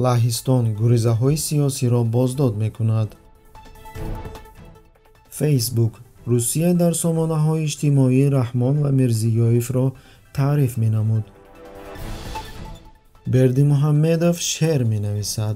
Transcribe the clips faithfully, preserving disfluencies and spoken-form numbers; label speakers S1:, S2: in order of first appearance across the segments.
S1: لهستان گریزه‌های سیاسی را بازداد می‌کند. فیسبوک روسیه در سامانه‌های اجتماعی رحمان و میرزیویف را تعریف می‌نمود. بردی محمدوف شعر می‌نویسد.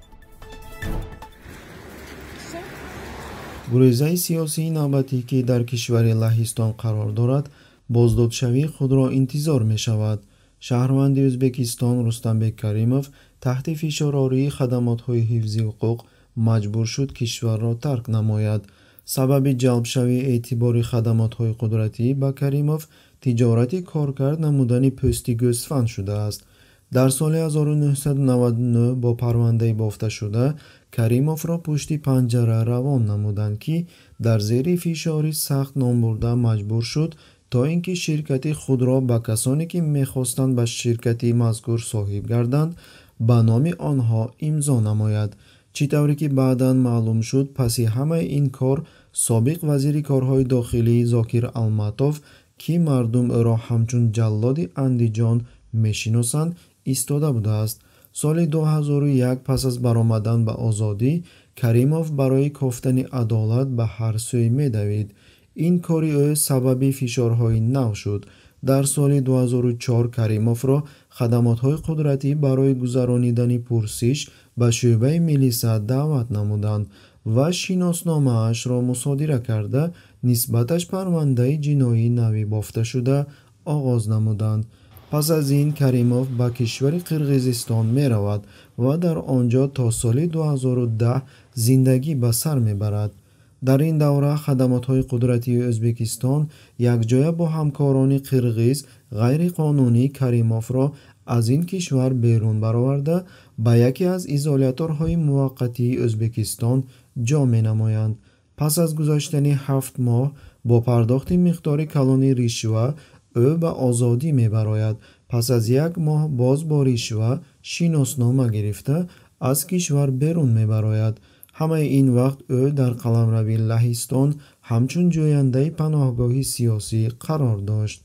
S1: گریزه سیاسی نوبتی که در کشور لهستان قرار دارد بازدادشوی خود را انتظار می‌شود. شهروند ازبکستان رستمبک کریموف تحت فشار آوری خدمات‌های حفظی حقوق مجبور شد کشور را ترک نماید. سبب جلب شوی اعتبار خدمات‌های قدرتی با کریموف تجارت کارکرد نمودن پستی گوسفند شده است. در سال هزار و نهصد و نود و نه با پرونده بافته شده کریموف را پشت پنجره روان نمودند که در زیر فشار سخت نام برده مجبور شد تا اینکه شرکت خود را به کسانی که می‌خواستند به شرکتی مذکور صاحب گردند به نام آنها امضا نماید. چطوری که بعداً معلوم شد پس همه این کار سابق وزیر کارهای داخلی زاکر الماتوف که مردم او را همچون جلاد اندیجان می‌شناسند ایستاده بوده است. سال دو هزار و یک پس از برآمدن به آزادی کریموف برای کافتن عدالت به هر سوی می‌دوید. این کاری او سبب فشارهای نو شد. در سال دو هزار و چهار کریموف را خدمات‌های قدرتی برای گذرانیدن پرسش به شعبه میلیسا دعوت نمودند و شناسنامه‌اش را مصادره کرده نسبتش پرونده جنایی نوی بافته شده آغاز نمودند. پس از این کریموف به کشور قرقیزستان می رود و در آنجا تا سال دو هزار و ده زندگی به سر می برد. در این دوره خدمات‌های قدرتی ازبکستان یکجای با همکاران قرقیز غیر قانونی کریموف را از این کشور بیرون برآورده به یکی از ایزولاتورهای موقتی ازبکستان جا می نمایند. پس از گذشتن هفت ماه با پرداخت مقدار کلانی ریشوه او به آزادی می براید. پس از یک ماه باز با ریشوه شناسنامه گرفته از کشور بیرون می براید. همه این وقت او در قلمرو لهستان همچون جوینده پناهگاهی سیاسی قرار داشت.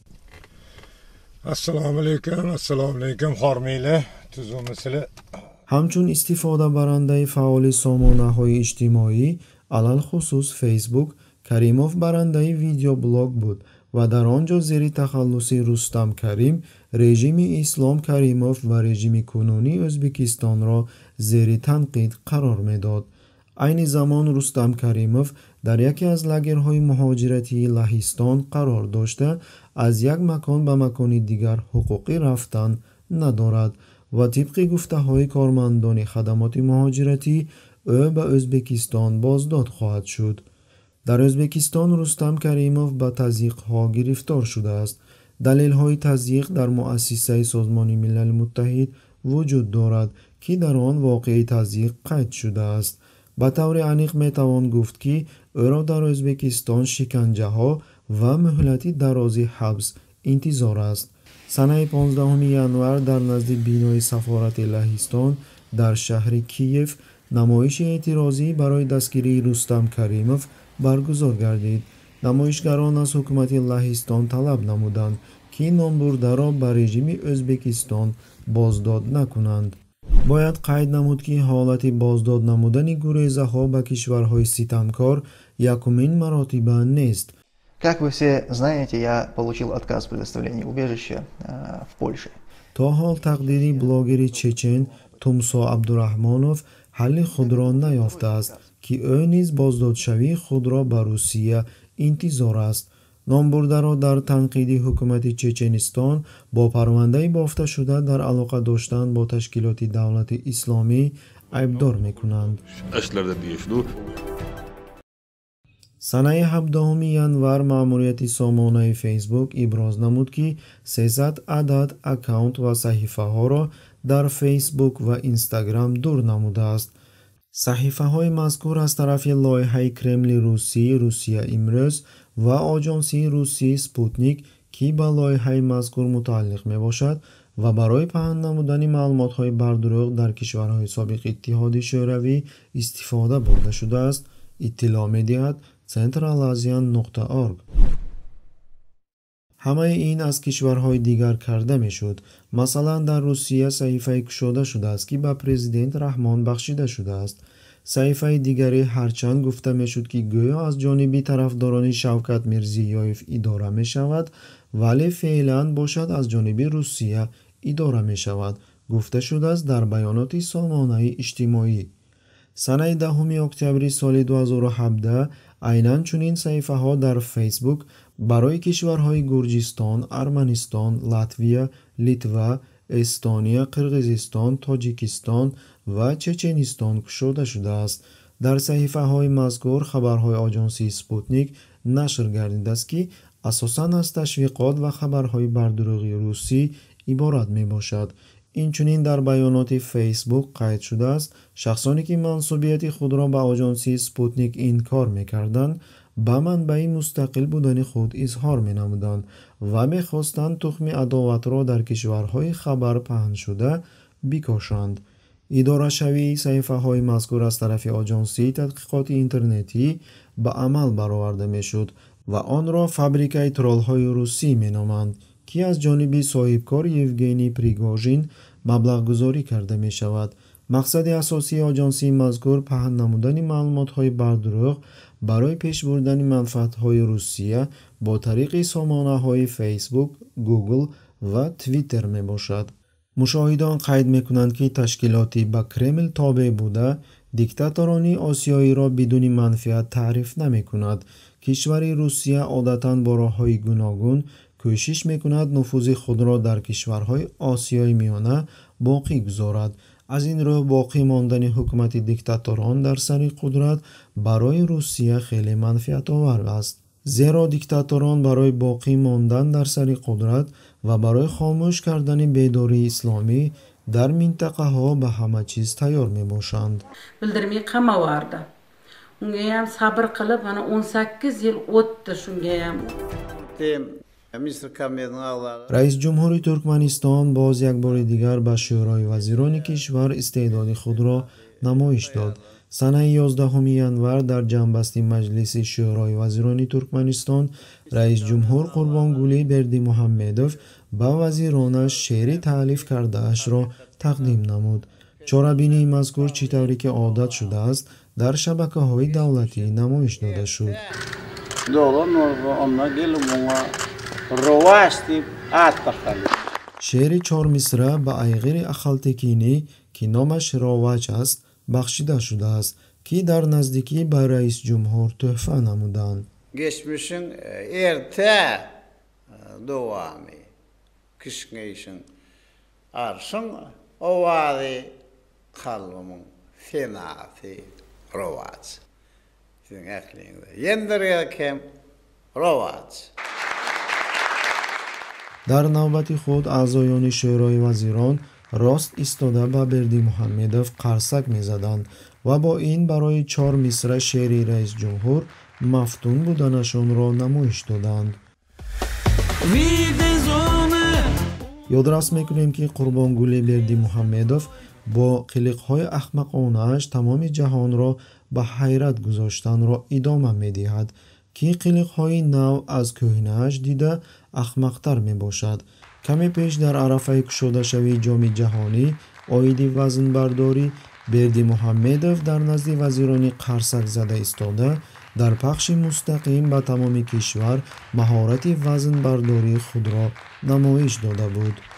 S2: السلام علیکم السلام علیکم خارمیله توزو مثل
S1: همچون استفاده برنده فعال سامانه‌های اجتماعی علل خصوص فیسبوک کریموف برنده ویدیو بلاگ بود و در آنجا زیر تخلص رستم کریم رژیم اسلام کریموف و رژیم کنونی ازبکستان را زیر تنقید قرار میداد. این زمان رستم کریموف در یکی از لاگرهای مهاجرتی لهستان قرار داشته از یک مکان به مکان دیگر حقوقی رفتن ندارد و طبق گفته های کارمندان خدمات مهاجرتی او به ازبکستان بازداد خواهد شد. در ازبکستان رستم کریموف به تضییق ها گرفتار شده است. دلیل های تضییق در مؤسسه سازمان ملل متحد وجود دارد که در آن واقعه تضییق قید شده است. به طور عمیق می توان گفت که او را در ازبکستان شکنجه ها و مهلتی درازی حبس انتظار است. سنه پانزدهم ژانویه در نزد بینای سفارت لهستان در شهر کیف نمایش اعتراضی برای دستگیری رستم کریموف برگزار گردید. نمایشگران از حکومت لهستان طلب نمودند که نامبرده را به رژیم ازبکستان بازداد نکنند. باید قید نمود که حالت بازداد نمودن گریزه ها به کشورهای ستمکار یکمین مراتبه نیست.
S3: Как вы все знаете, я получил отказ в предоставлении убежища в Польше.
S1: تا حال تقدیری بلاگر چچن تومسا عبدالرحمانوف حل خود را نیافته است که او نیز بازدادشوی خود را به روسیه انتظار است. نامبرده را در تنقید حکومت چچنستان با پرونده بافته شده در علاقه داشتن با تشکیلات دولت اسلامی عیبدار می‌کنند. سنه هفدهم ژانویه مأموریت سامانه فیسبوک ابراز نمود که سیصد عدد اکانت و صحیفه ها را در فیسبوک و اینستاگرام دور نموده است. صحیفه های مذکور از طرف لایحه کرمل روسی روسیه امروز و آژانسی روسی سپوتنیک که به لایحه مذکور متعلق می باشد و برای پهن نمودن معلومات های بردروغ در کشورهای سابق اتحاد شوروی استفاده برده شده است اطلاع می دهد سنترال آزیان نقطه اورگ. همه این از کشورهای دیگر کرده می شد. مثلا در روسیه صحیفه گشوده شده است که به پرزیدنت رحمان بخشیده شده است. صحیفه دیگری هرچند گفته می شد که گویا از جانب طرفداران شوکت میرزیویف اداره می شود، ولی فعلا باشد از جانب روسیه اداره می شود، گفته شده است در بیانات سامانه اجتماعی. سنه دهم اکتبر سال دو هزار و هفده عیناً چنین صحیفه ها در فیسبوک برای کشورهای گرجستان، ارمنستان، لاتویا، لیتوا، استونیا، قرقیزستان، تاجیکستان و چچنستان گشوده شده است. در صحیفه های مذکور خبرهای آژانسی سپوتنیک نشر گردیده است که اساساً از تشویقات و خبرهای بردروغی روسی عبارت می باشد. اینچنین در بیانات فیسبوک قید شده است شخصانی که منصوبیت خود را به آژانسی سپوتنیک انکار می‌کردند به منبع مستقل بودن خود اظهار می‌نمودند و می‌خواستند تخم عداوت را در کشورهای خبر پهن شده بکاشند. اداره شوی صحیفه های مذکور از طرف آژانسی تحقیقات اینترنتی به عمل برآورده می‌شد و آن را فابریکه ترول‌های روسی می‌نامند که از جانب صاحبکار یوگنی پریگوژین مبلغ گذاری کرده می شود. مقصد اساسی آژانسی مذکور پهن نمودن معلومات های بردروغ برای پیش بردن منفعت های روسیه با طریق سامانه های فیسبوک، گوگل و توییتر می باشد. مشاهدان قید می کنند که تشکیلاتی به کرمل تابع بوده دیکتاتورانی آسیایی را بدون منفعت تعریف نمی کند. کشور روسیه عادتاً با راه‌های گوناگون کوشش میکند نفوذ خود را در کشورهای آسیای میانه باقی گذارد. از این رو باقی ماندن حکومت دیکتاتوران در سر قدرت برای روسیه خیلی منفعت آور است. زیرا دیکتاتوران برای باقی ماندن در سر قدرت و برای خاموش کردن بیداری اسلامی در منطقه ها به همه چیز تیار می باشند.
S4: Bildirmey qamawarda. Unga ham sabr qilib, mana o'n sakkiz yil o'tdi shunga ham.
S1: رئیس جمهور ترکمنستان باز یک بار دیگر به شورای وزیران کشور استعداد خود را نمایش داد. سنه یازدهم ینور در جنبستی مجلس شورای وزیران ترکمنستان رئیس جمهور قربانگولی بردیمحمدوف به وزیرانش شعری تألیف کرده اش را تقدیم نمود. چاره‌بینی مذکور چطوری که عادت شده است در شبکه های دولتی نمایش داده شد. شعر چهار مصرع به ایغر اخالتکینی که نامش راوچ است بخشیده شده است که در نزدیکی به رئیس جمهور تحفه نمودند.
S5: Geçmişin erte doğamı, kışkayışın arşın ovadi kalbımın fenati rovac. Sizin aklınızda yendiriyken rovac.
S1: در نوبت خود اعضایان شورای وزیران راست ایستاده به بردیمحمدوف قرصک می‌زدند و با این برای چهار مصرع شعر رئیس جمهور مفتون بودنشان را نمایش دادند. یادرس میکنیم که قربانگولی بردیمحمدوف با قلق‌های احمقانه‌اش تمام جهان را به حیرت گذاشتن را ادامه می‌دهد که قلق‌های نو از کهنه‌اش دیده احمق‌تر میباشد. کمی پیش در عرفه گشوده شوی جام جهانی عاید وزن برداری بردیمحمدوف در نزد وزیران قرصک زده ایستاده در پخش مستقیم به تمام کشور مهارت وزن برداری خود را نمایش داده بود.